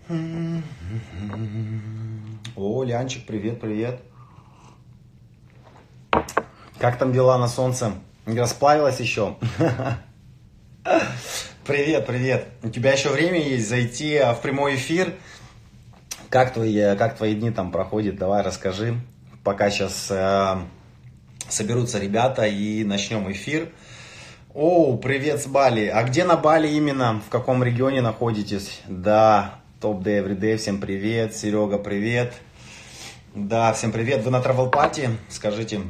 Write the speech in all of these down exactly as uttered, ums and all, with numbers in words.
О, Лянчик, привет, привет. Как там дела на солнце? Не расплавилась еще? Привет, привет. У тебя еще время есть зайти в прямой эфир? Как твои, как твои дни там проходят? Давай расскажи. Пока сейчас э, соберутся ребята и начнем эфир. О, привет с Бали. А где на Бали именно? В каком регионе находитесь? Да, Top Day Everyday, всем привет. Серега, привет. Да, всем привет. Вы на Travel Party? Скажите.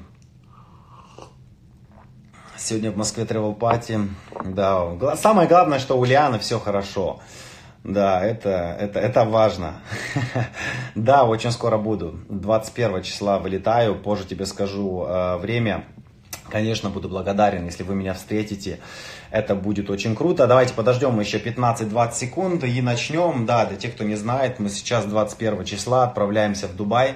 Сегодня в Москве Travel Party. Да, самое главное, что у Лианы все хорошо. Да, это, это, это важно. Да, очень скоро буду. двадцать первого числа вылетаю. Позже тебе скажу э, время. Конечно, буду благодарен, если вы меня встретите. Это будет очень круто. Давайте подождем еще пятнадцать-двадцать секунд и начнем. Да, для тех, кто не знает, мы сейчас двадцать первого числа отправляемся в Дубай.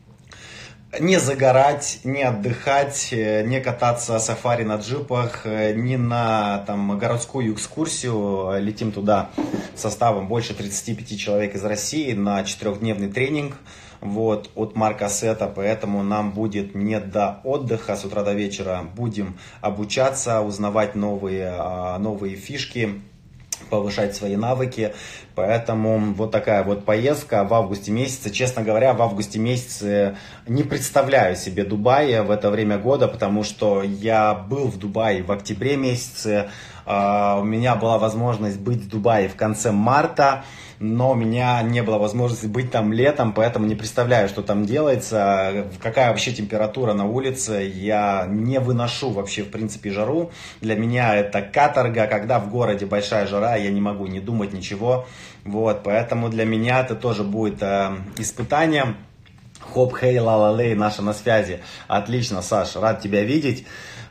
Не загорать, не отдыхать, не кататься сафари на джипах, не на там, городскую экскурсию. Летим туда составом больше тридцати пяти человек из России на четырехдневный тренинг вот, от Марка Сета. Поэтому нам будет не до отдыха с утра до вечера. Будем обучаться, узнавать новые, новые фишки, повышать свои навыки. Поэтому вот такая вот поездка в августе месяце. Честно говоря, в августе месяце не представляю себе Дубай в это время года, потому что я был в Дубае в октябре месяце. У меня была возможность быть в Дубае в конце марта, но у меня не было возможности быть там летом, поэтому не представляю, что там делается, какая вообще температура на улице. Я не выношу вообще, в принципе, жару. Для меня это каторга, когда в городе большая жара, я не могу не думать ничего. Вот, поэтому для меня это тоже будет э, испытанием. Хоп, хей, ла-ла-лей, наша на связи. Отлично, Саш, рад тебя видеть.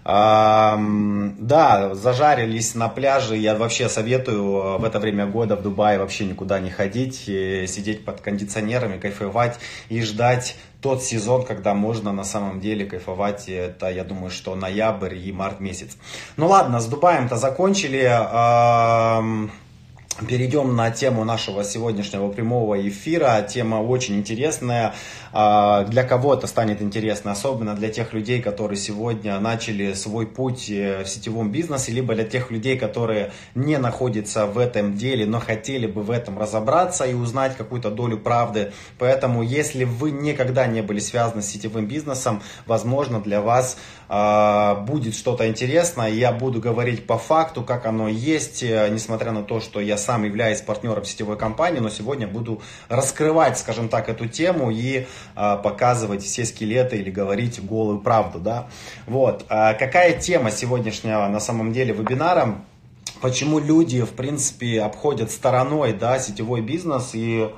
А, да, зажарились на пляже. Я вообще советую в это время года в Дубае вообще никуда не ходить, сидеть под кондиционерами, кайфовать и ждать тот сезон, когда можно на самом деле кайфовать. Это, я думаю, что ноябрь и март месяц. Ну ладно, с Дубаем-то закончили. А, перейдем на тему нашего сегодняшнего прямого эфира. Тема очень интересная. Для кого-то станет интересно, особенно для тех людей, которые сегодня начали свой путь в сетевом бизнесе, либо для тех людей, которые не находятся в этом деле, но хотели бы в этом разобраться и узнать какую-то долю правды. Поэтому, если вы никогда не были связаны с сетевым бизнесом, возможно, для вас будет что-то интересное. Я буду говорить по факту, как оно есть, несмотря на то, что я сам являюсь партнером сетевой компании, но сегодня буду раскрывать, скажем так, эту тему и показывать все скелеты или говорить голую правду, да. Вот. Какая тема сегодняшнего на самом деле вебинара? Почему люди, в принципе, обходят стороной, да, сетевой бизнес? И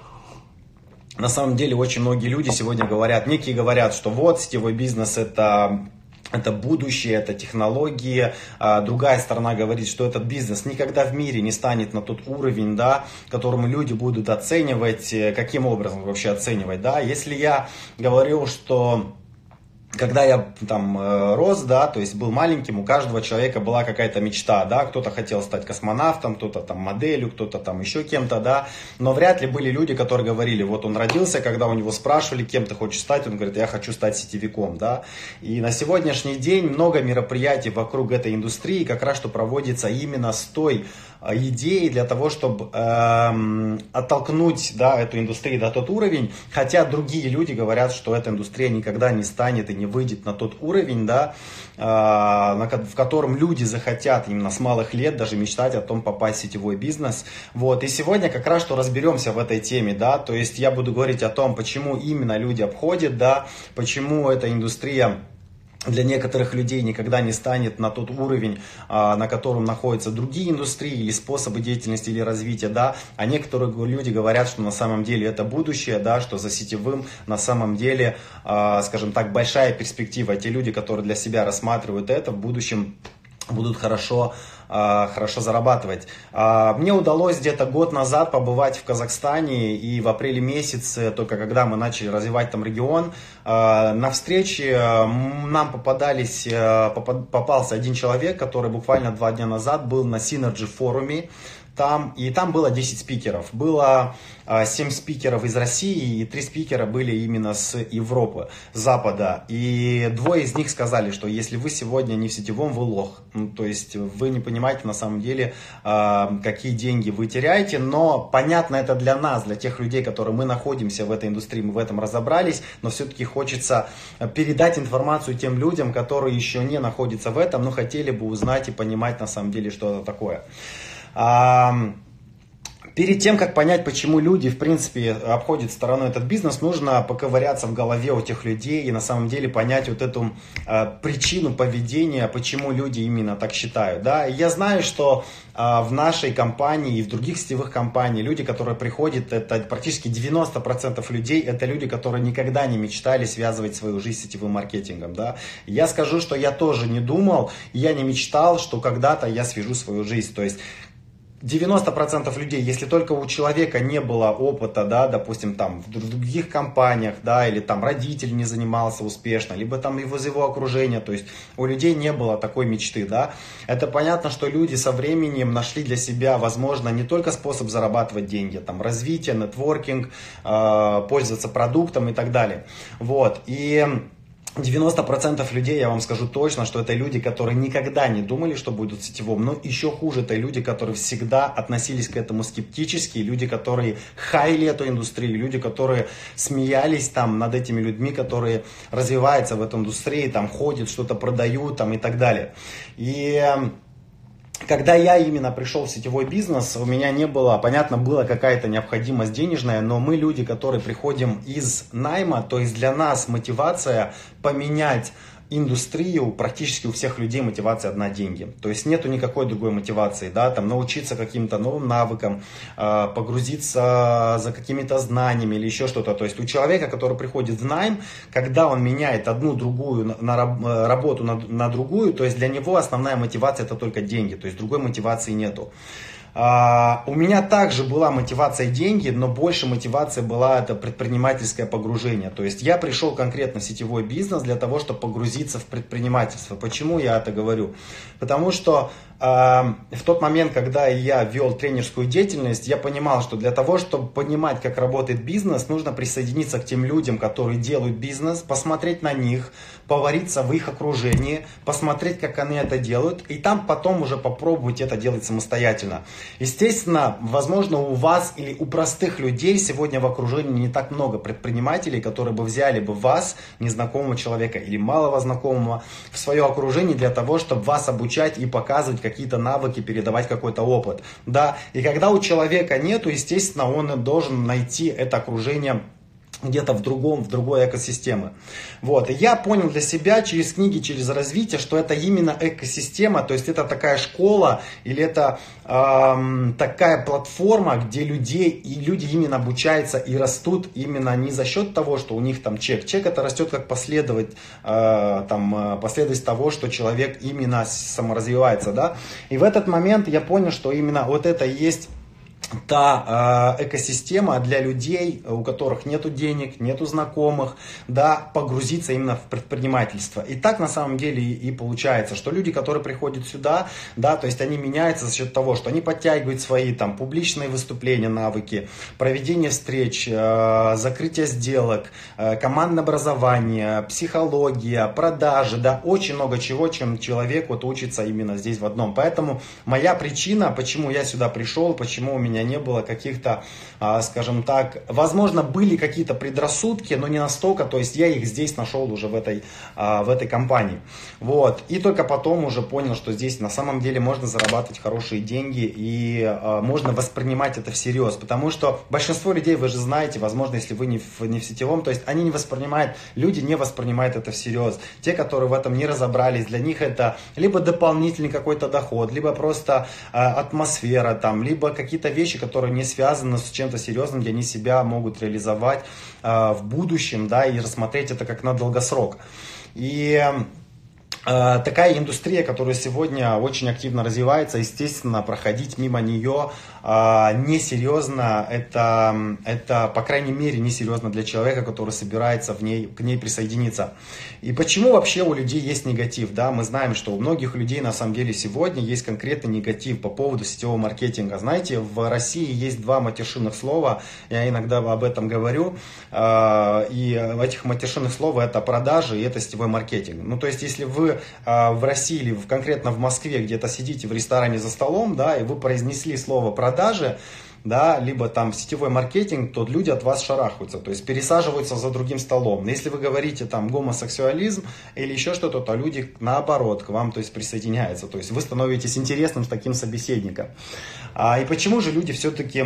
на самом деле очень многие люди сегодня говорят, некие говорят, что вот сетевой бизнес это... Это будущее, это технологии. А другая сторона говорит, что этот бизнес никогда в мире не станет на тот уровень, да, которому люди будут оценивать. Каким образом вообще оценивать, да? Если я говорю, что... Когда я там рос, да, то есть был маленьким, у каждого человека была какая-то мечта, да, кто-то хотел стать космонавтом, кто-то там моделью, кто-то там еще кем-то, да, но вряд ли были люди, которые говорили, вот он родился, когда у него спрашивали, кем ты хочешь стать, он говорит, я хочу стать сетевиком, да, и на сегодняшний день много мероприятий вокруг этой индустрии как раз что проводится именно с той идеей для того, чтобы эм, оттолкнуть, да, эту индустрию до тот уровень, хотя другие люди говорят, что эта индустрия никогда не станет и не выйдет на тот уровень, да, э, на, в котором люди захотят именно с малых лет даже мечтать о том попасть в сетевой бизнес. Вот. И сегодня как раз что разберемся в этой теме, да, то есть я буду говорить о том, почему именно люди обходят, да, почему эта индустрия для некоторых людей никогда не станет на тот уровень, на котором находятся другие индустрии или способы деятельности или развития, да, а некоторые люди говорят, что на самом деле это будущее, да, что за сетевым на самом деле, скажем так, большая перспектива. Те люди, которые для себя рассматривают это, в будущем будут хорошо, хорошо зарабатывать. Мне удалось где-то год назад побывать в Казахстане, и в апреле месяце, только когда мы начали развивать там регион, на встрече нам попадались, попался один человек, который буквально два дня назад был на Synergy форуме. там, и там было десять спикеров. Было семь спикеров из России, и три спикера были именно с Европы, с Запада. И двое из них сказали, что если вы сегодня не в сетевом, вы лох. Ну, то есть вы не понимаете на самом деле, какие деньги вы теряете. Но понятно это для нас, для тех людей, которые мы находимся в этой индустрии, мы в этом разобрались. Но все-таки хочется передать информацию тем людям, которые еще не находятся в этом, но хотели бы узнать и понимать на самом деле, что это такое. Перед тем, как понять, почему люди, в принципе, обходят стороной этот бизнес, нужно поковыряться в голове у тех людей и на самом деле понять вот эту э, причину поведения, почему люди именно так считают. Да? И я знаю, что э, в нашей компании и в других сетевых компаниях люди, которые приходят, это практически девяносто процентов людей, это люди, которые никогда не мечтали связывать свою жизнь с сетевым маркетингом. Да? Я скажу, что я тоже не думал, я не мечтал, что когда-то я свяжу свою жизнь. То есть девяносто процентов людей, если только у человека не было опыта, да, допустим, там в других компаниях, да, или там родитель не занимался успешно, либо там из его окружения, то есть у людей не было такой мечты, да, это понятно, что люди со временем нашли для себя, возможно, не только способ зарабатывать деньги, там, развитие, нетворкинг, э, пользоваться продуктом и так далее, вот, и девяносто процентов людей, я вам скажу точно, что это люди, которые никогда не думали, что будут в сетевом, но еще хуже, это люди, которые всегда относились к этому скептически, люди, которые хайли эту индустрию, люди, которые смеялись там над этими людьми, которые развиваются в этой индустрии, там ходят, что-то продают там и так далее. И когда я именно пришел в сетевой бизнес, у меня не было, понятно, была какая-то необходимость денежная, но мы люди, которые приходим из найма, то есть для нас мотивация поменять индустрию, практически у всех людей мотивация одна — деньги. То есть нету никакой другой мотивации, да, там научиться каким-то новым навыкам, э, погрузиться за какими-то знаниями или еще что-то. То есть у человека, который приходит в найм, когда он меняет одну другую на, на работу на, на другую, то есть для него основная мотивация — это только деньги, то есть другой мотивации нету. Uh, у меня также была мотивация деньги, но больше мотивация была это предпринимательское погружение. То есть я пришел конкретно в сетевой бизнес для того, чтобы погрузиться в предпринимательство. Почему я это говорю? Потому что uh, в тот момент, когда я вел тренерскую деятельность, я понимал, что для того, чтобы понимать, как работает бизнес, нужно присоединиться к тем людям, которые делают бизнес, посмотреть на них, повариться в их окружении, посмотреть, как они это делают, и там потом уже попробовать это делать самостоятельно. Естественно, возможно, у вас или у простых людей сегодня в окружении не так много предпринимателей, которые бы взяли бы вас, незнакомого человека или малого знакомого, в свое окружение для того, чтобы вас обучать и показывать какие-то навыки, передавать какой-то опыт. Да? И когда у человека нету, естественно, он должен найти это окружение где-то в другом, в другой экосистеме. Вот. И я понял для себя через книги, через развитие, что это именно экосистема, то есть это такая школа или это эм, такая платформа, где людей, и люди именно обучаются и растут именно не за счет того, что у них там чек. Чек это растет как последовать, э, там, последовательность того, что человек именно саморазвивается. Да? И в этот момент я понял, что именно вот это и есть та э, экосистема для людей, у которых нету денег, нету знакомых, да, погрузиться именно в предпринимательство. И так на самом деле и, и получается, что люди, которые приходят сюда, да, то есть они меняются за счет того, что они подтягивают свои там публичные выступления, навыки, проведение встреч, э, закрытие сделок, э, командное образование, психология, продажи, да, очень много чего, чем человек вот учится именно здесь в одном. Поэтому моя причина, почему я сюда пришел, почему у меня не было каких-то, скажем так, возможно, были какие-то предрассудки, но не настолько, то есть я их здесь нашел уже в этой, в этой компании. Вот. И только потом уже понял, что здесь на самом деле можно зарабатывать хорошие деньги и можно воспринимать это всерьез, потому что большинство людей, вы же знаете, возможно, если вы не в, не в сетевом, то есть они не воспринимают, люди не воспринимают это всерьез. Те, которые в этом не разобрались, для них это либо дополнительный какой-то доход, либо просто атмосфера там, либо какие-то вещи, которые не связаны с чем-то серьезным, где они себя могут реализовать э, в будущем, да, и рассмотреть это как на долгосрок. И такая индустрия, которая сегодня очень активно развивается, естественно, проходить мимо нее э, несерьезно, это, это, по крайней мере, несерьезно для человека, который собирается в ней, к ней присоединиться. И почему вообще у людей есть негатив? Да? Мы знаем, что у многих людей на самом деле сегодня есть конкретный негатив по поводу сетевого маркетинга. Знаете, в России есть два матершинных слова, я иногда об этом говорю, э, и этих матершинных слов это продажи и это сетевой маркетинг. Ну, то есть, если вы в России или конкретно в Москве где-то сидите в ресторане за столом, да, и вы произнесли слово продажи, да, либо там сетевой маркетинг, то люди от вас шарахаются, то есть пересаживаются за другим столом. Но если вы говорите там гомосексуализм или еще что-то, то люди наоборот к вам, то есть присоединяются, то есть вы становитесь интересным с таким собеседником. А, и почему же люди все-таки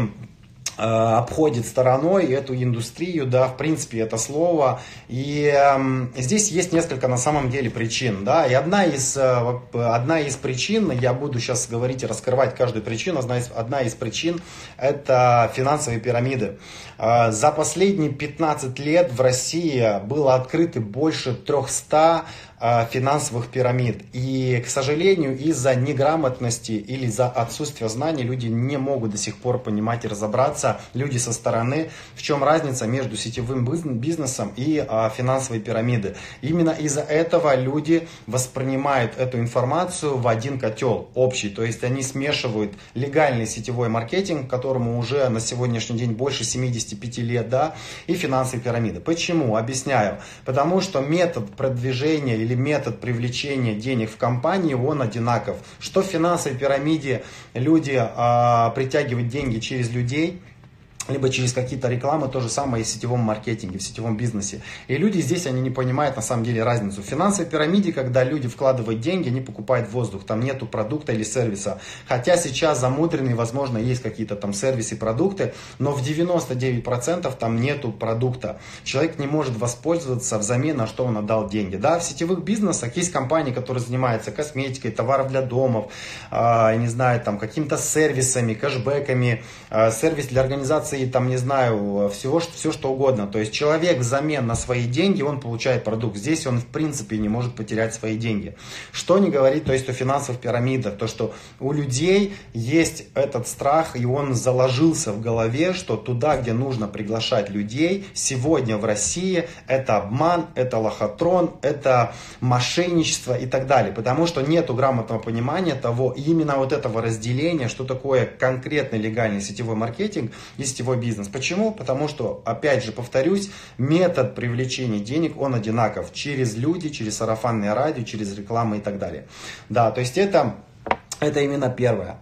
обходит стороной эту индустрию, да, в принципе, это слово. И э, здесь есть несколько, на самом деле, причин, да, и одна из, э, одна из причин, я буду сейчас говорить и раскрывать каждую причину, одна из, одна из причин – это финансовые пирамиды. Э, за последние пятнадцать лет в России было открыто больше трехсот финансовых пирамид. И, к сожалению, из-за неграмотности или из-за отсутствия знаний люди не могут до сих пор понимать и разобраться, люди со стороны, в чем разница между сетевым бизнесом и а, финансовой пирамидой. Именно из-за этого люди воспринимают эту информацию в один котел общий. То есть они смешивают легальный сетевой маркетинг, которому уже на сегодняшний день больше семидесяти пяти лет, да, и финансовые пирамиды. Почему? Объясняю. Потому что метод продвижения или метод привлечения денег в компанию, он одинаков. Что в финансовой пирамиде люди а, притягивают деньги через людей, либо через какие-то рекламы, то же самое и в сетевом маркетинге, в сетевом бизнесе. И люди здесь, они не понимают на самом деле разницу. В финансовой пирамиде, когда люди вкладывают деньги, они покупают воздух, там нету продукта или сервиса. Хотя сейчас замудренные, возможно, есть какие-то там сервисы и продукты, но в девяноста девяти процентах там нету продукта. Человек не может воспользоваться взамен на что он отдал деньги. Да, в сетевых бизнесах есть компании, которые занимаются косметикой, товаров для домов, э, не знаю, там какими-то сервисами, кэшбэками, э, сервис для организации, там, не знаю, всего, все что угодно. То есть человек взамен на свои деньги, он получает продукт. Здесь он в принципе не может потерять свои деньги. Что не говорит, то есть о финансовых пирамидах, то что у людей есть этот страх, и он заложился в голове, что туда, где нужно приглашать людей, сегодня в России это обман, это лохотрон, это мошенничество и так далее. Потому что нету грамотного понимания того, именно вот этого разделения, что такое конкретный легальный сетевой маркетинг и сетевой бизнес. Почему? Потому что, опять же, повторюсь, метод привлечения денег, он одинаков. Через люди, через сарафанное радио, через рекламу и так далее. Да, то есть это, это именно первое.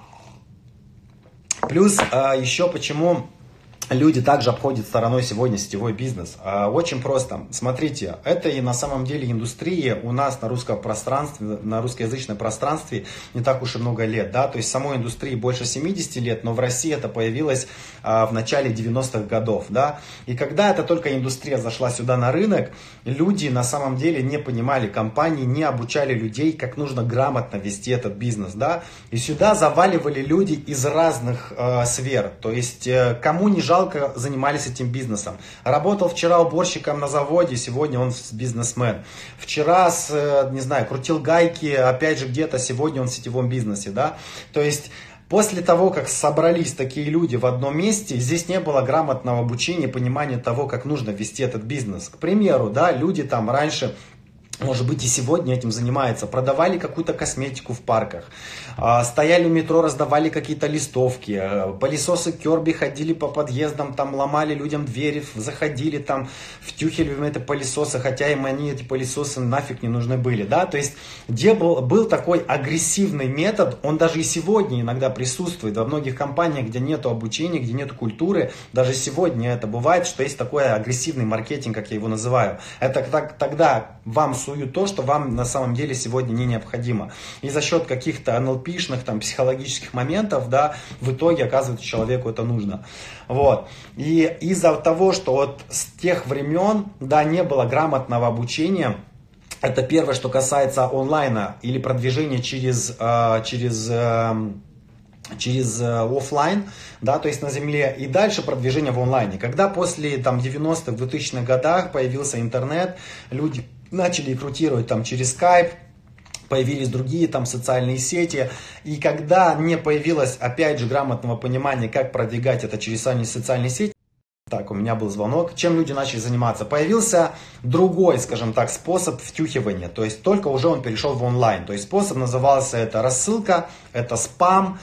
Плюс еще почему люди также обходят стороной сегодня сетевой бизнес. Очень просто. Смотрите, это и на самом деле индустрия у нас на русском пространстве, на русскоязычном пространстве не так уж и много лет. Да? То есть самой индустрии больше семидесяти лет, но в России это появилось в начале девяностых годов. Да? И когда эта только индустрия зашла сюда на рынок, люди на самом деле не понимали, компании не обучали людей, как нужно грамотно вести этот бизнес. Да? И сюда заваливали люди из разных э, сфер. То есть э, кому не жалко, занимались этим бизнесом. Работал вчера уборщиком на заводе, сегодня он бизнесмен. Вчера, с, не знаю, крутил гайки, опять же где-то, сегодня он в сетевом бизнесе. Да? То есть после того, как собрались такие люди в одном месте, здесь не было грамотного обучения, понимания того, как нужно вести этот бизнес. К примеру, да, люди там раньше, может быть, и сегодня этим занимаются, продавали какую-то косметику в парках, стояли у метро, раздавали какие-то листовки, пылесосы Керби ходили по подъездам, там ломали людям двери, заходили там, втюхили в эти пылесосы, хотя им они, эти пылесосы, нафиг не нужны были, да, то есть, где был, был такой агрессивный метод, он даже и сегодня иногда присутствует во многих компаниях, где нету обучения, где нету культуры, даже сегодня это бывает, что есть такой агрессивный маркетинг, как я его называю, это тогда вам суют то, что вам на самом деле сегодня не необходимо. И за счет каких-то эн эл пи-шных, там, психологических моментов, да, в итоге, оказывается, человеку это нужно. Вот. И из-за того, что вот с тех времен, да, не было грамотного обучения, это первое, что касается онлайна или продвижения через, через через офлайн, да, то есть на земле, и дальше продвижение в онлайне. Когда после там девяностых, двухтысячных годах появился интернет, люди начали рекрутировать там через Skype, появились другие там социальные сети, и когда не появилось, опять же, грамотного понимания, как продвигать это через социальные сети, так, у меня был звонок. Чем люди начали заниматься? Появился другой, скажем так, способ втюхивания. То есть только уже он перешел в онлайн. То есть способ назывался это рассылка, это спам,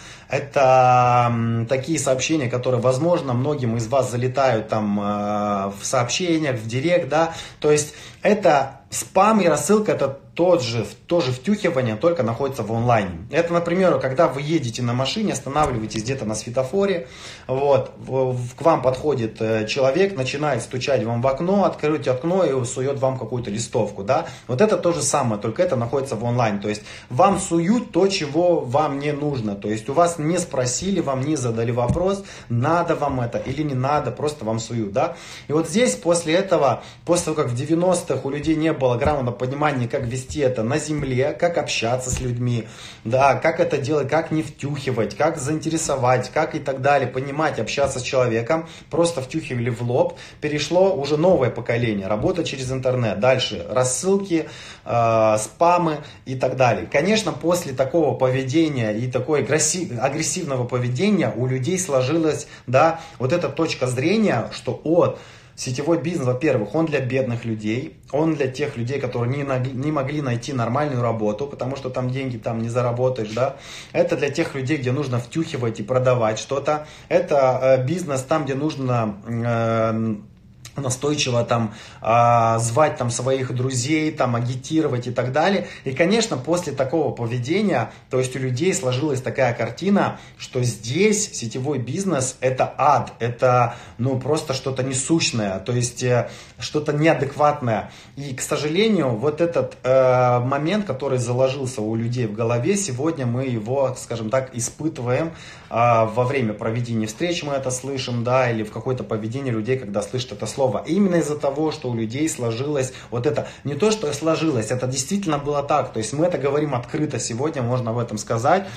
это м, такие сообщения, которые, возможно, многим из вас залетают там э, в сообщениях, в директ, да. То есть это спам и рассылка, это тот же, тоже втюхивание, только находится в онлайне. Это, например, когда вы едете на машине, останавливаетесь где-то на светофоре, вот, в, к вам подходит человек, начинает стучать вам в окно, открыть окно и сует вам какую-то листовку, да. Вот это то же самое, только это находится в онлайн. То есть вам суют то, чего вам не нужно. То есть у вас не спросили, вам не задали вопрос, надо вам это или не надо, просто вам суют, да. И вот здесь после этого, после того, как в девяностых у людей не было грамотного понимания, как вести это на земле, как общаться с людьми, да, как это делать, как не втюхивать, как заинтересовать, как и так далее, понимать, общаться с человеком, просто втюхивали в лоб, перешло уже новое поколение, работа через интернет, дальше рассылки, э, спамы и так далее. Конечно, после такого поведения и такой агрессивного поведения у людей сложилась, да, вот эта точка зрения, что от сетевой бизнес, во-первых, он для бедных людей, он для тех людей, которые не, не могли найти нормальную работу, потому что там деньги там не заработаешь, да. Это для тех людей, где нужно втюхивать и продавать что-то. Это э, бизнес там, где нужно э, настойчиво там э, звать там своих друзей, там агитировать и так далее. И, конечно, после такого поведения, то есть у людей сложилась такая картина, что здесь сетевой бизнес это ад, это ну просто что-то несущное, то есть э, что-то неадекватное. И, к сожалению, вот этот э, момент, который заложился у людей в голове, сегодня мы его, скажем так, испытываем э, во время проведения встреч, мы это слышим, да, или в какое-то поведение людей, когда слышат это слово. Именно из-за того, что у людей сложилось вот это, не то, что сложилось, это действительно было так. То есть мы это говорим открыто сегодня, можно об этом сказать,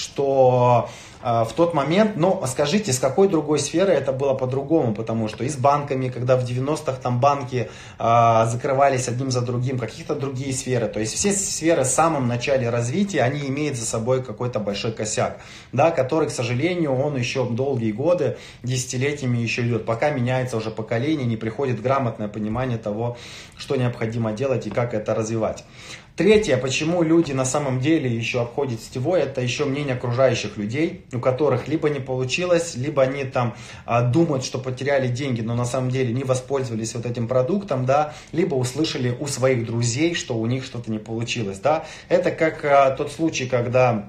что э, в тот момент, но скажите, с какой другой сферы это было по-другому, потому что и с банками, когда в девяностых там банки э, закрывались одним за другим, каких-то другие сферы, то есть все сферы в самом начале развития, они имеют за собой какой-то большой косяк, да, который, к сожалению, он еще долгие годы, десятилетиями еще идет, пока меняется уже поколение, не приходит грамотное понимание того, что необходимо делать и как это развивать. Третье, почему люди на самом деле еще обходят сетевой, это еще мнение окружающих людей, у которых либо не получилось, либо они там а, думают, что потеряли деньги, но на самом деле не воспользовались вот этим продуктом, да, либо услышали у своих друзей, что у них что-то не получилось, да. Это как а, тот случай, когда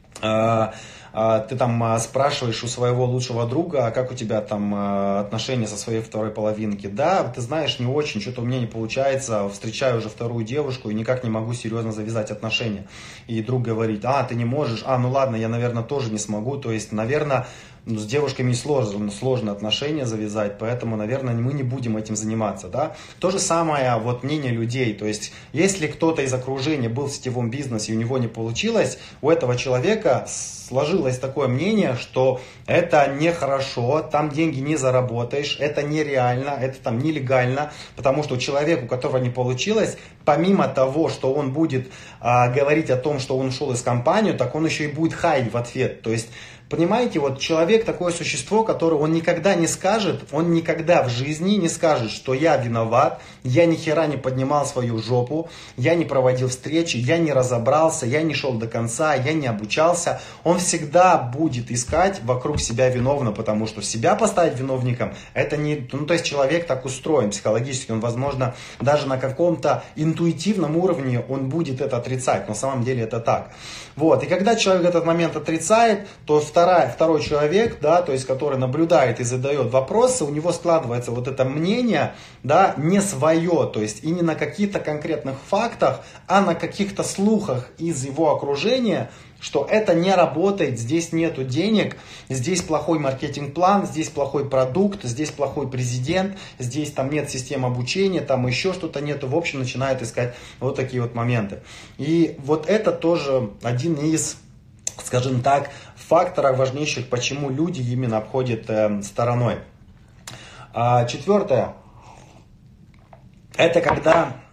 а, ты там спрашиваешь у своего лучшего друга, а как у тебя там отношения со своей второй половинки. Да, ты знаешь, не очень, что-то у меня не получается, встречаю уже вторую девушку и никак не могу серьезно завязать отношения. И друг говорит, а, ты не можешь, а, ну ладно, я, наверное, тоже не смогу. То есть, наверное, ну, с девушками сложно, сложно отношения завязать, поэтому, наверное, мы не будем этим заниматься, да. То же самое вот мнение людей, то есть, если кто-то из окружения был в сетевом бизнесе и у него не получилось, у этого человека сложилось такое мнение, что это нехорошо, там деньги не заработаешь, это нереально, это там нелегально, потому что человеку, у которого не получилось, помимо того, что он будет а, говорить о том, что он ушел из компании, так он еще и будет хаять в ответ, то есть, понимаете, вот человек такое существо, которое он никогда не скажет, он никогда в жизни не скажет, что я виноват, я ни хера не поднимал свою жопу, я не проводил встречи, я не разобрался, я не шел до конца, я не обучался. Он всегда будет искать вокруг себя виновного, потому что себя поставить виновником, это не, ну то есть человек так устроен психологически, он, возможно, даже на каком-то интуитивном уровне он будет это отрицать, но на самом деле это так. Вот, и когда человек этот момент отрицает, то второй Вторая, второй человек, да, то есть, который наблюдает и задает вопросы, у него складывается вот это мнение, да, не свое, то есть и не на каких-то конкретных фактах, а на каких-то слухах из его окружения, что это не работает, здесь нету денег, здесь плохой маркетинг-план, здесь плохой продукт, здесь плохой президент, здесь там нет системы обучения, там еще что-то нету, в общем, начинает искать вот такие вот моменты. И вот это тоже один из, скажем так, факторов важнейших, почему люди именно обходят э, стороной. А, четвертое, это когда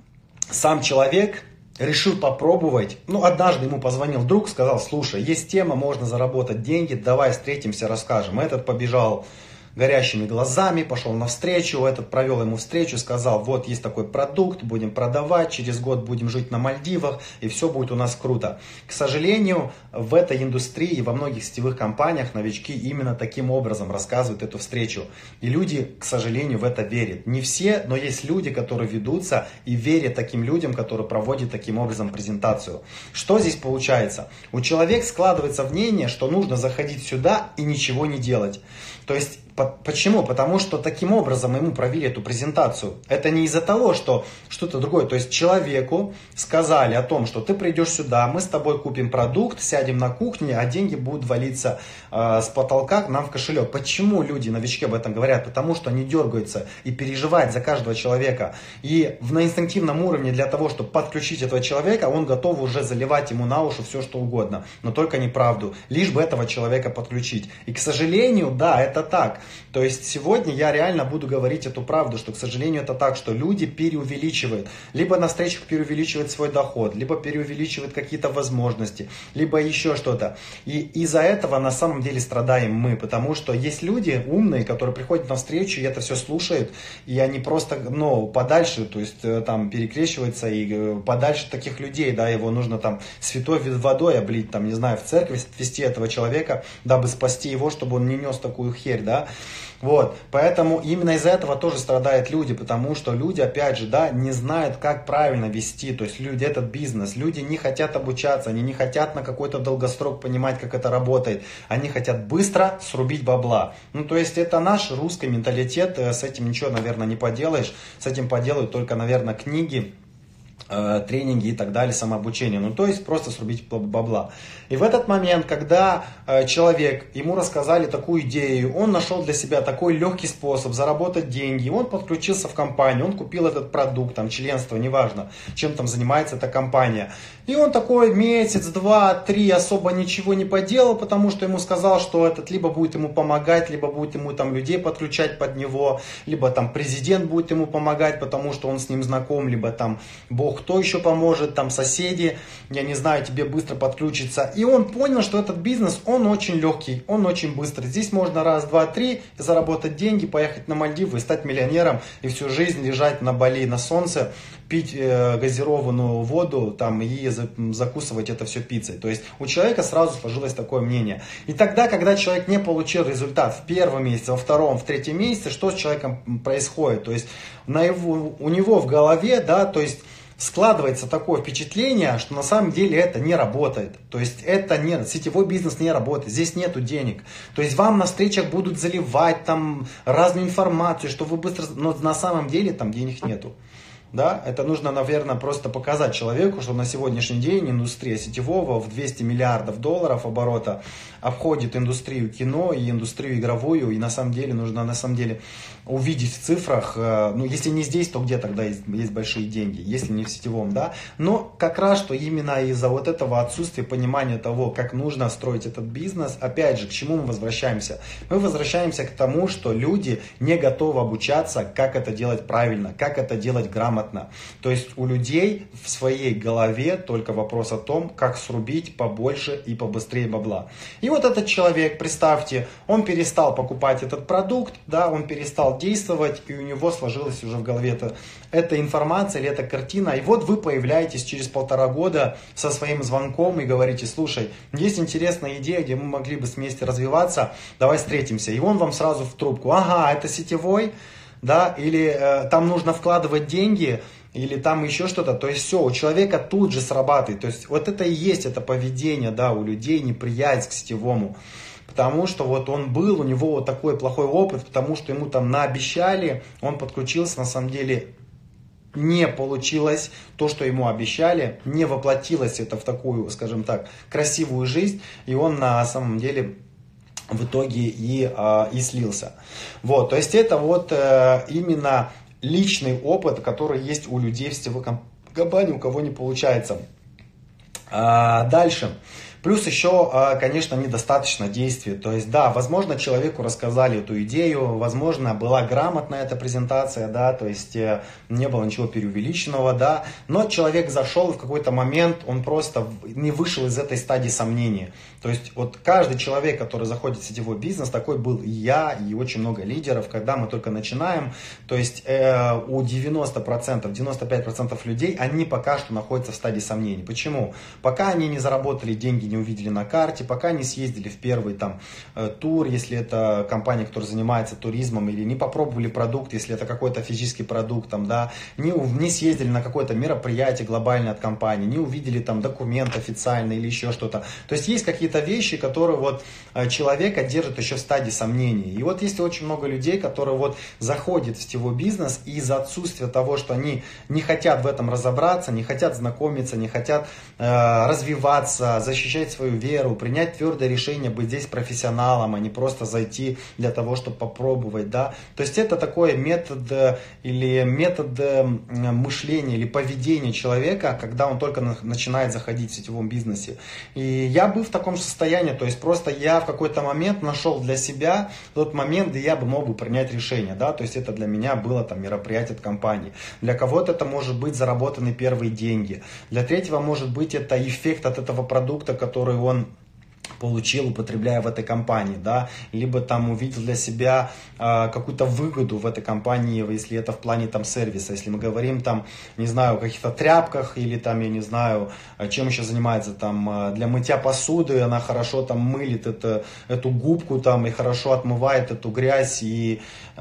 сам человек решил попробовать, ну, однажды ему позвонил друг, сказал, слушай, есть тема, можно заработать деньги, давай встретимся, расскажем. Этот побежал горящими глазами, пошел навстречу, этот провел ему встречу, сказал, вот есть такой продукт, будем продавать, через год будем жить на Мальдивах, и все будет у нас круто. К сожалению, в этой индустрии и во многих сетевых компаниях новички именно таким образом рассказывают эту встречу. И люди, к сожалению, в это верят. Не все, но есть люди, которые ведутся и верят таким людям, которые проводят таким образом презентацию. Что здесь получается? У человека складывается мнение, что нужно заходить сюда и ничего не делать. То есть, почему? Потому что таким образом ему провели эту презентацию. Это не из-за того, что что-то другое. То есть человеку сказали о том, что ты придешь сюда, мы с тобой купим продукт, сядем на кухне, а деньги будут валиться э, с потолка к нам в кошелек. Почему люди, новички об этом говорят? Потому что они дергаются и переживают за каждого человека. И на инстинктивном уровне для того, чтобы подключить этого человека, он готов уже заливать ему на уши все, что угодно. Но только неправду. Лишь бы этого человека подключить. И, к сожалению, да, это так. То есть сегодня я реально буду говорить эту правду, что, к сожалению, это так, что люди переувеличивают. Либо на встречах переувеличивают свой доход, либо переувеличивают какие-то возможности, либо еще что-то. И из-за этого на самом деле страдаем мы, потому что есть люди умные, которые приходят на встречу и это все слушают, и они просто, ну, подальше, то есть там перекрещиваются, и подальше таких людей, да, его нужно там святой водой облить, там, не знаю, в церковь ввести этого человека, дабы спасти его, чтобы он не нес такую херь, да. Вот, поэтому именно из-за этого тоже страдают люди, потому что люди, опять же, да, не знают, как правильно вести, то есть люди, этот бизнес, люди не хотят обучаться, они не хотят на какой-то долгосрок понимать, как это работает, они хотят быстро срубить бабла. Ну, то есть это наш русский менталитет, с этим ничего, наверное, не поделаешь, с этим поделают только, наверное, книги, тренинги и так далее, самообучение. Ну, то есть просто срубить бабла. И в этот момент, когда человек, ему рассказали такую идею, он нашел для себя такой легкий способ заработать деньги, он подключился в компанию, он купил этот продукт, там, членство, неважно, чем там занимается эта компания. И он такой месяц, два, три особо ничего не поделал, потому что ему сказал, что этот либо будет ему помогать, либо будет ему там людей подключать под него, либо там президент будет ему помогать, потому что он с ним знаком, либо там бог кто еще поможет, там соседи, я не знаю, тебе быстро подключиться. И он понял, что этот бизнес, он очень легкий, он очень быстрый. Здесь можно раз, два, три заработать деньги, поехать на Мальдивы и стать миллионером, и всю жизнь лежать на Бали на солнце, пить э, газированную воду там, и за, закусывать это все пиццей. То есть у человека сразу сложилось такое мнение. И тогда, когда человек не получил результат в первом месяце, во втором, в третьем месяце, что с человеком происходит? То есть на его, у него в голове, да, то есть складывается такое впечатление, что на самом деле это не работает. То есть это не, сетевой бизнес не работает, здесь нету денег. То есть вам на встречах будут заливать там разную информацию, что вы быстро, но на самом деле там денег нету. Да, это нужно, наверное, просто показать человеку, что на сегодняшний день индустрия сетевого в двести миллиардов долларов оборота обходит индустрию кино и индустрию игровую, и на самом деле нужно на самом деле увидеть в цифрах, ну если не здесь, то где тогда есть, есть большие деньги, если не в сетевом, да, но как раз, что именно из-за вот этого отсутствия понимания того, как нужно строить этот бизнес, опять же, к чему мы возвращаемся? Мы возвращаемся к тому, что люди не готовы обучаться, как это делать правильно, как это делать грамотно, то есть у людей в своей голове только вопрос о том, как срубить побольше и побыстрее бабла. И вот этот человек, представьте, он перестал покупать этот продукт, да, он перестал действовать, и у него сложилась уже в голове эта, эта информация или эта картина. И вот вы появляетесь через полтора года со своим звонком и говорите, слушай, есть интересная идея, где мы могли бы вместе развиваться, давай встретимся. И он вам сразу в трубку, ага, это сетевой, да, или э, там нужно вкладывать деньги, или там еще что-то, то есть все, у человека тут же срабатывает, то есть вот это и есть это поведение, да, у людей неприязнь к сетевому, потому что вот он был, у него вот такой плохой опыт, потому что ему там наобещали, он подключился, на самом деле не получилось то, что ему обещали, не воплотилось это в такую, скажем так, красивую жизнь, и он на самом деле в итоге и, и слился. Вот, то есть это вот именно личный опыт, который есть у людей в сетевой компании, у кого не получается. А дальше. Плюс еще, конечно, недостаточно действий. То есть, да, возможно, человеку рассказали эту идею, возможно, была грамотная эта презентация, да, то есть не было ничего преувеличенного, да, но человек зашел и в какой-то момент он просто не вышел из этой стадии сомнения. То есть, вот каждый человек, который заходит в сетевой бизнес, такой был и я, и очень много лидеров, когда мы только начинаем, то есть э, у девяноста процентов, девяноста пяти процентов людей, они пока что находятся в стадии сомнений. Почему? Пока они не заработали деньги, не увидели на карте, пока не съездили в первый там э, тур, если это компания, которая занимается туризмом, или не попробовали продукт, если это какой-то физический продукт, там, да, не, не съездили на какое-то мероприятие глобальное от компании, не увидели там документ официальный или еще что-то. То есть есть какие-то вещи, которые вот э, человека держат еще в стадии сомнений. И вот есть очень много людей, которые вот заходят в сетевой бизнес, и из-за отсутствия того, что они не хотят в этом разобраться, не хотят знакомиться, не хотят э, развиваться, защищать свою веру, принять твердое решение быть здесь профессионалом, а не просто зайти для того, чтобы попробовать, да. То есть это такой метод э, или метод э, мышления или поведения человека, когда он только на, начинает заходить в сетевом бизнесе. И я был в таком состоянии, то есть просто я в какой-то момент нашел для себя тот момент, где я бы мог бы принять решение, да, то есть это для меня было там мероприятие от компании. Для кого-то это может быть заработанные первые деньги. Для третьего может быть это эффект от этого продукта, который он получил, употребляя в этой компании, да, либо там увидел для себя э, какую-то выгоду в этой компании, если это в плане там сервиса, если мы говорим там, не знаю, о каких-то тряпках или там, я не знаю, чем еще занимается там, для мытья посуды, она хорошо там мылит это, эту губку там и хорошо отмывает эту грязь и,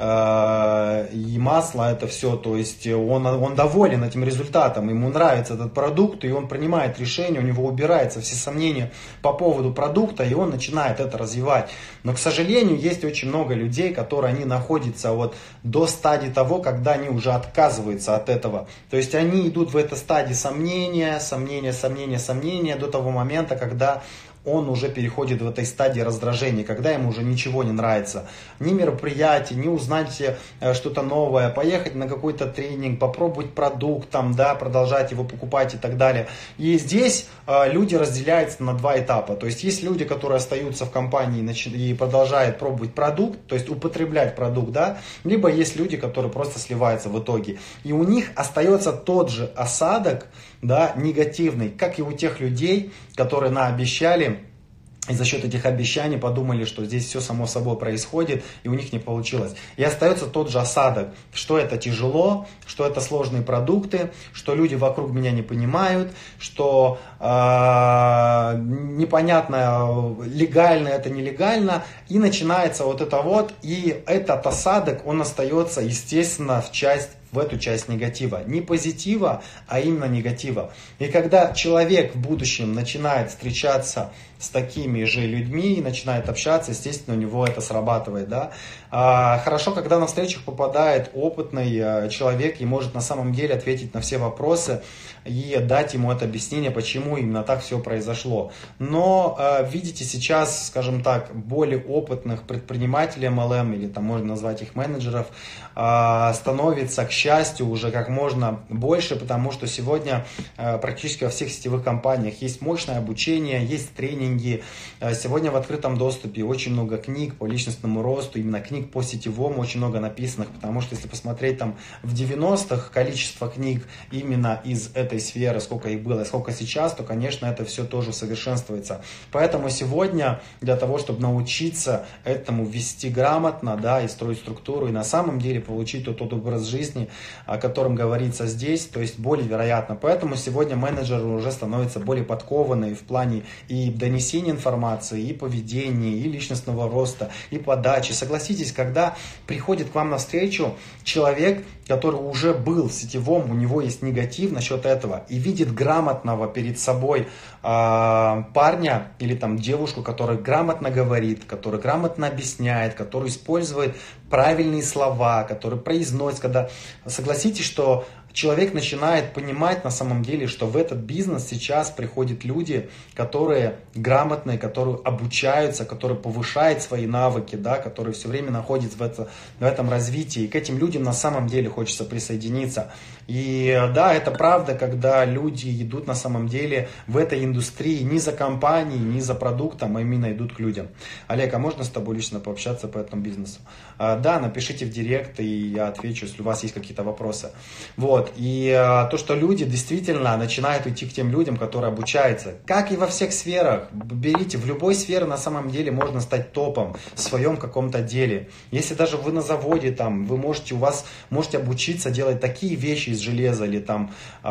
э, и масло, это все, то есть он, он доволен этим результатом, ему нравится этот продукт, и он принимает решение, у него убираются все сомнения по поводу продукта, и он начинает это развивать. Но, к сожалению, есть очень много людей, которые они находятся вот до стадии того, когда они уже отказываются от этого. То есть они идут в этой стадии сомнения, сомнения, сомнения, сомнения до того момента, когда он уже переходит в этой стадии раздражения, когда ему уже ничего не нравится. Ни мероприятие, ни узнать что-то новое, поехать на какой-то тренинг, попробовать продукт, там, да, продолжать его покупать и так далее. И здесь э, люди разделяются на два этапа. То есть есть люди, которые остаются в компании и продолжают пробовать продукт, то есть употреблять продукт, да, либо есть люди, которые просто сливаются в итоге. И у них остается тот же осадок, да, негативный, как и у тех людей, которые наобещали, и за счет этих обещаний подумали, что здесь все само собой происходит, и у них не получилось. И остается тот же осадок, что это тяжело, что это сложные продукты, что люди вокруг меня не понимают, что э, непонятно, легально это нелегально, и начинается вот это вот, и этот осадок, он остается, естественно, в часть в эту часть негатива. Не позитива, а именно негатива. И когда человек в будущем начинает встречаться с такими же людьми и начинает общаться, естественно, у него это срабатывает. Да? А, хорошо, когда на встречах попадает опытный а, человек и может на самом деле ответить на все вопросы и дать ему это объяснение, почему именно так все произошло. Но а, видите, сейчас, скажем так, более опытных предпринимателей эм эл эм, или там можно назвать их менеджеров, а, становится, к счастью, уже как можно больше, потому что сегодня а, практически во всех сетевых компаниях есть мощное обучение, есть тренинги. Сегодня в открытом доступе очень много книг по личностному росту, именно книг по сетевому очень много написанных, потому что если посмотреть там в девяностых количество книг именно из этой сферы, сколько их было и сколько сейчас, то, конечно, это все тоже совершенствуется. Поэтому сегодня для того, чтобы научиться этому вести грамотно, да, и строить структуру, и на самом деле получить тот, тот образ жизни, о котором говорится здесь, то есть более вероятно. Поэтому сегодня менеджеры уже становятся более подкованные в плане и донесения информации, и поведения, и личностного роста, и подачи. Согласитесь, когда приходит к вам навстречу человек, который уже был в сетевом, у него есть негатив насчет этого, и видит грамотного перед собой э, парня или там девушку, который грамотно говорит, который грамотно объясняет, который использует правильные слова, который произносит, когда согласитесь, что человек начинает понимать на самом деле, что в этот бизнес сейчас приходят люди, которые грамотные, которые обучаются, которые повышают свои навыки, да, которые все время находятся в, это, в этом развитии. И к этим людям на самом деле хочется присоединиться. И да, это правда, когда люди идут на самом деле в этой индустрии не за компанией, не за продуктом, а именно идут к людям. Олег, а можно с тобой лично пообщаться по этому бизнесу? А, да, напишите в директ, и я отвечу, если у вас есть какие-то вопросы. Вот, и а, то, что люди действительно начинают идти к тем людям, которые обучаются, как и во всех сферах. Берите, в любой сфере на самом деле можно стать топом в своем каком-то деле. Если даже вы на заводе, там, вы можете, у вас можете обучиться делать такие вещи из железа или там,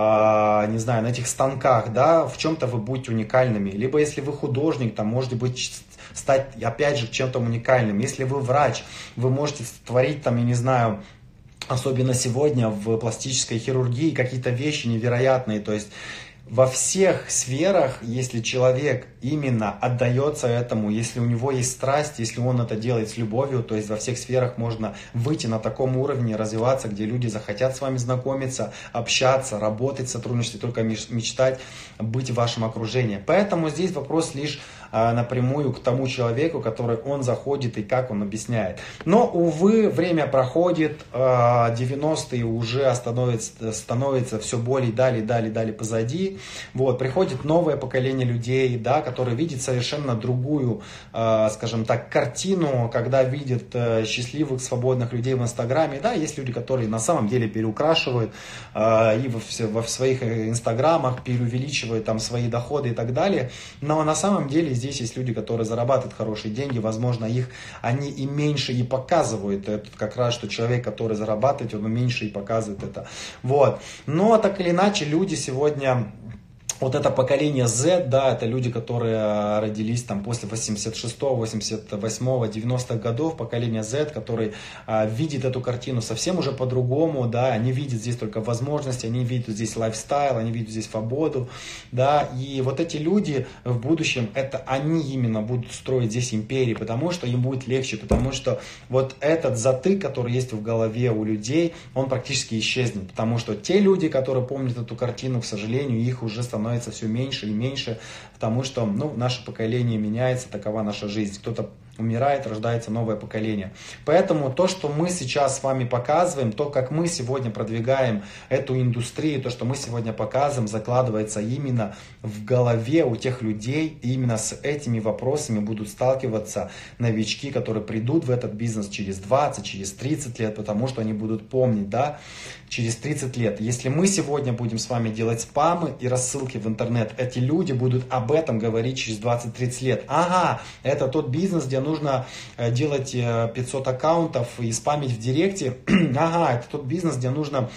а, не знаю, на этих станках, да, в чем-то вы будете уникальными. Либо если вы художник, там, может быть, стать, опять же, чем-то уникальным. Если вы врач, вы можете творить, там, я не знаю, особенно сегодня в пластической хирургии какие-то вещи невероятные. То есть во всех сферах, если человек именно отдается этому, если у него есть страсть, если он это делает с любовью, то есть во всех сферах можно выйти на таком уровне, развиваться, где люди захотят с вами знакомиться, общаться, работать в сотрудничестве, только мечтать быть в вашем окружении. Поэтому здесь вопрос лишь а, напрямую к тому человеку, который он заходит и как он объясняет. Но, увы, время проходит, а, девяностые уже становятся, становятся все более далее, далее, далее позади. Вот, приходит новое поколение людей, да, которые видят совершенно другую, э, скажем так, картину, когда видят э, счастливых, свободных людей в Инстаграме. Да, есть люди, которые на самом деле переукрашивают э, и во, во своих инстаграмах преувеличивают там свои доходы и так далее. Но на самом деле здесь есть люди, которые зарабатывают хорошие деньги, возможно, их они и меньше и показывают. Это как раз, что человек, который зарабатывает, он меньше и показывает это. Вот. Но так или иначе, люди сегодня... Вот это поколение Z, да, это люди, которые родились там после восемьдесят шестого, восемьдесят восьмого, девяностых годов, поколение Z, который а, видит эту картину совсем уже по-другому, да, они видят здесь только возможности, они видят здесь лайфстайл, они видят здесь свободу, да, и вот эти люди в будущем, это они именно будут строить здесь империи, потому что им будет легче, потому что вот этот затык, который есть в голове у людей, он практически исчезнет, потому что те люди, которые помнят эту картину, к сожалению, их уже становится становится все меньше и меньше, потому что, ну, наше поколение меняется, такова наша жизнь. Кто-то умирает, рождается новое поколение. Поэтому то, что мы сейчас с вами показываем, то, как мы сегодня продвигаем эту индустрию, то, что мы сегодня показываем, закладывается именно в голове у тех людей, и именно с этими вопросами будут сталкиваться новички, которые придут в этот бизнес через двадцать, через тридцать лет, потому что они будут помнить, да, через тридцать лет. Если мы сегодня будем с вами делать спамы и рассылки в интернет, эти люди будут об этом говорить через двадцать-тридцать лет. Ага, это тот бизнес, где нужно делать пятьсот аккаунтов и спамить в директе. Ага, это тот бизнес, где нужно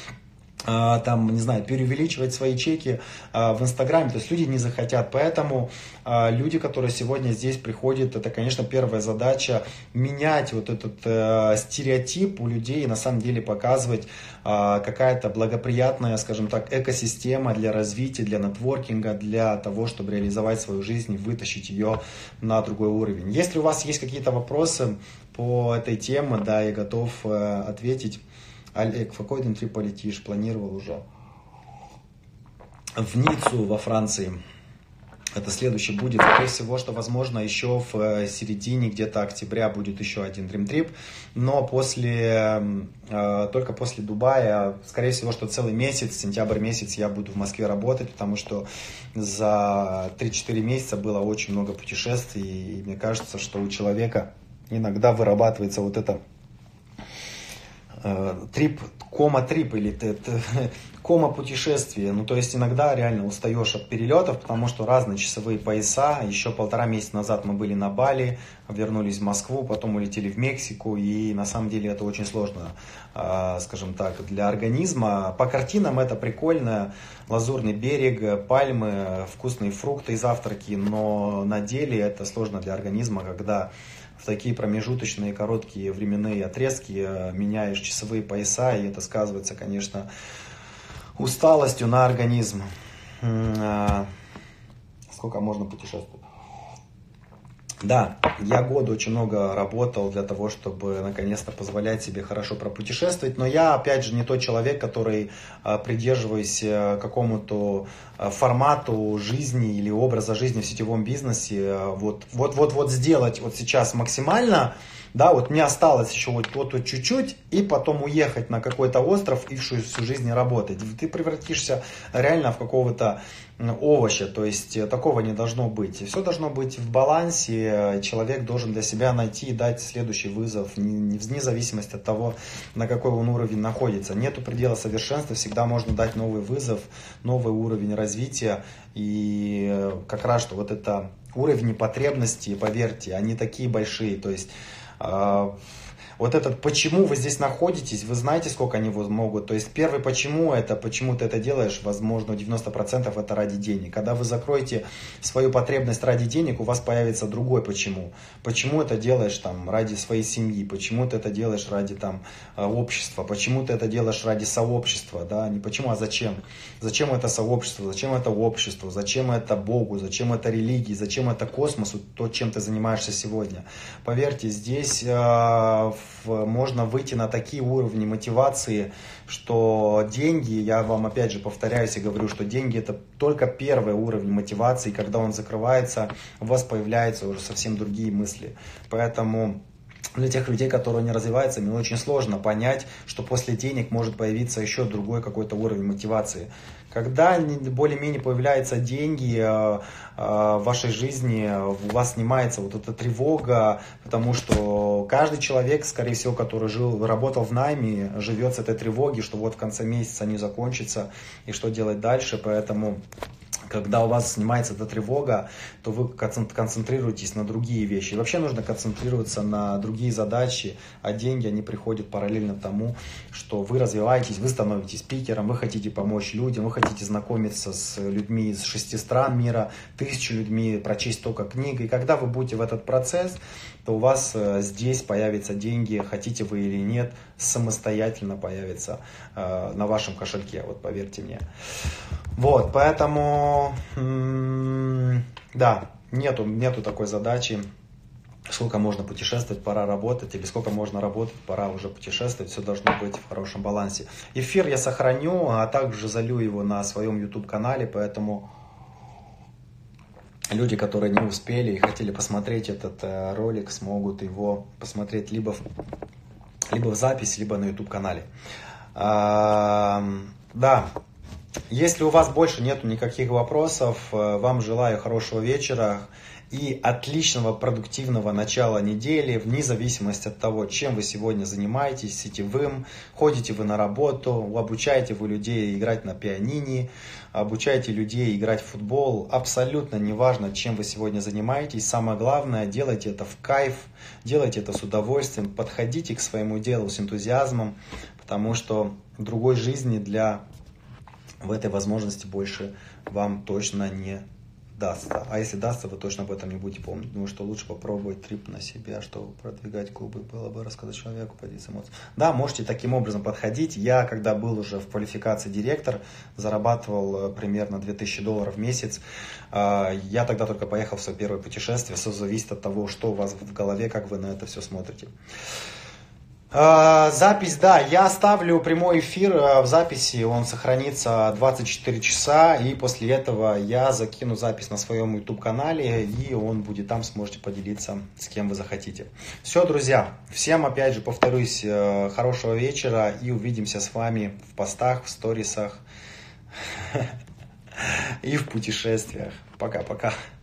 там, не знаю, преувеличивать свои чеки в Инстаграме, то есть люди не захотят. Поэтому люди, которые сегодня здесь приходят, это, конечно, первая задача менять вот этот стереотип у людей и на самом деле показывать какая-то благоприятная, скажем так, экосистема для развития, для нетворкинга, для того, чтобы реализовать свою жизнь и вытащить ее на другой уровень. Если у вас есть какие-то вопросы по этой теме, да, я готов ответить. Олег, в какой один трип полетишь? Планировал уже. В Ниццу во Франции. Это следующий будет. Скорее всего, что возможно еще в середине где-то октября будет еще один Dream Trip. Но после, только после Дубая, скорее всего, что целый месяц, сентябрь месяц я буду в Москве работать, потому что за три-четыре месяца было очень много путешествий. И мне кажется, что у человека иногда вырабатывается вот это трип, кома-трип или кома-путешествие. Ну, то есть иногда реально устаешь от перелетов, потому что разные часовые пояса. Еще полтора месяца назад мы были на Бали, вернулись в Москву, потом улетели в Мексику. И на самом деле это очень сложно, скажем так, для организма. По картинам это прикольно. Лазурный берег, пальмы, вкусные фрукты и завтраки. Но на деле это сложно для организма, когда в такие промежуточные короткие временные отрезки меняешь часовые пояса, и это сказывается, конечно, усталостью на организм. Сколько можно путешествовать? Да, я годы очень много работал для того, чтобы наконец-то позволять себе хорошо пропутешествовать, но я, опять же, не тот человек, который, придерживаясь какому-то формату жизни или образа жизни в сетевом бизнесе, вот, вот, вот, вот сделать вот сейчас максимально, да, вот мне осталось еще вот, вот, вот чуть-чуть, и потом уехать на какой-то остров и всю, всю жизнь работать. Ты превратишься реально в какого-то овоща, то есть такого не должно быть. Все должно быть в балансе, человек должен для себя найти и дать следующий вызов, вне зависимости от того, на какой он уровень находится. Нету предела совершенства, всегда можно дать новый вызов, новый уровень развития, и как раз, что вот это уровни потребностей, поверьте, они такие большие, то есть вот этот, почему вы здесь находитесь, вы знаете, сколько они могут. То есть первый почему, это почему ты это делаешь, возможно, девяносто процентов это ради денег. Когда вы закроете свою потребность ради денег, у вас появится другой почему. Почему это делаешь там ради своей семьи, почему ты это делаешь ради там общества, почему ты это делаешь ради сообщества, да, не почему, а зачем. Зачем это сообщество, зачем это общество, зачем это Богу, зачем это религии, зачем это космосу, то, чем ты занимаешься сегодня. Поверьте, здесь э, можно выйти на такие уровни мотивации, что деньги, я вам опять же повторяюсь и говорю, что деньги это только первый уровень мотивации, когда он закрывается, у вас появляются уже совсем другие мысли. Поэтому для тех людей, которые не развиваются, мне очень сложно понять, что после денег может появиться еще другой какой-то уровень мотивации. Когда более-менее появляются деньги в вашей жизни, у вас снимается вот эта тревога, потому что каждый человек, скорее всего, который жил, работал в найме, живет с этой тревогой, что вот в конце месяца не закончится и что делать дальше, поэтому... Когда у вас снимается эта тревога, то вы концентрируетесь на другие вещи. И вообще нужно концентрироваться на другие задачи, а деньги, они приходят параллельно тому, что вы развиваетесь, вы становитесь спикером, вы хотите помочь людям, вы хотите знакомиться с людьми из шести стран мира, тысячи людьми, прочесть только книги. И когда вы будете в этот процесс, то у вас здесь появятся деньги, хотите вы или нет, самостоятельно появятся э, на вашем кошельке, вот поверьте мне. Вот, поэтому, м-м, да, нету, нету такой задачи, сколько можно путешествовать, пора работать, или сколько можно работать, пора уже путешествовать, все должно быть в хорошем балансе. Эфир я сохраню, а также залью его на своем YouTube-канале, поэтому... Люди, которые не успели и хотели посмотреть этот э, ролик, смогут его посмотреть либо в, либо в записи, либо на YouTube-канале. А, да, если у вас больше нету никаких вопросов, вам желаю хорошего вечера и отличного продуктивного начала недели, вне зависимости от того, чем вы сегодня занимаетесь, сетевым, ходите вы на работу, обучаете вы людей играть на пианино, обучаете людей играть в футбол, абсолютно неважно, чем вы сегодня занимаетесь, самое главное, делайте это в кайф, делайте это с удовольствием, подходите к своему делу с энтузиазмом, потому что другой жизни для в этой возможности больше вам точно не дастся. А если дастся, вы точно об этом не будете помнить. Думаю, что лучше попробовать трип на себя, чтобы продвигать клубы, было бы рассказать человеку, поделиться эмоциями. Да, можете таким образом подходить. Я, когда был уже в квалификации директор, зарабатывал примерно две тысячи долларов в месяц. Я тогда только поехал в свое первое путешествие. Все зависит от того, что у вас в голове, как вы на это все смотрите. Запись, да, я оставлю прямой эфир в записи, он сохранится двадцать четыре часа, и после этого я закину запись на своем YouTube-канале, и он будет там, сможете поделиться с кем вы захотите. Все, друзья, всем, опять же, повторюсь, хорошего вечера, и увидимся с вами в постах, в сторисах и в путешествиях. Пока-пока.